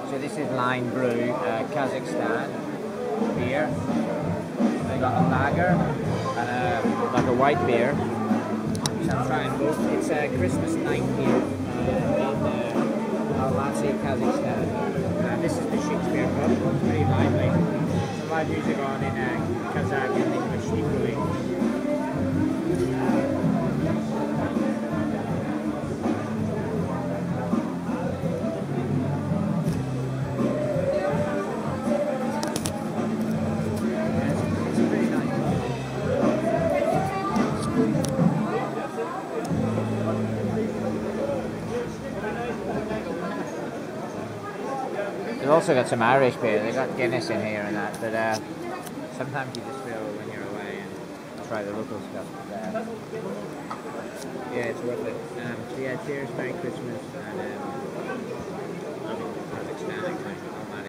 So this is line brew, Kazakhstan beer. They got a lager and like a white beer. So I'm trying both. It's Christmas night here in Almaty, Kazakhstan. And this is the Shakespeare pub. Pretty lively. Some live music on in Kazak and English equally. They've also got some Irish beer. They've got Guinness in here and that, but sometimes you just feel when you're away and try the local stuff. But, yeah, it's worth it. So yeah, cheers, Merry Christmas, and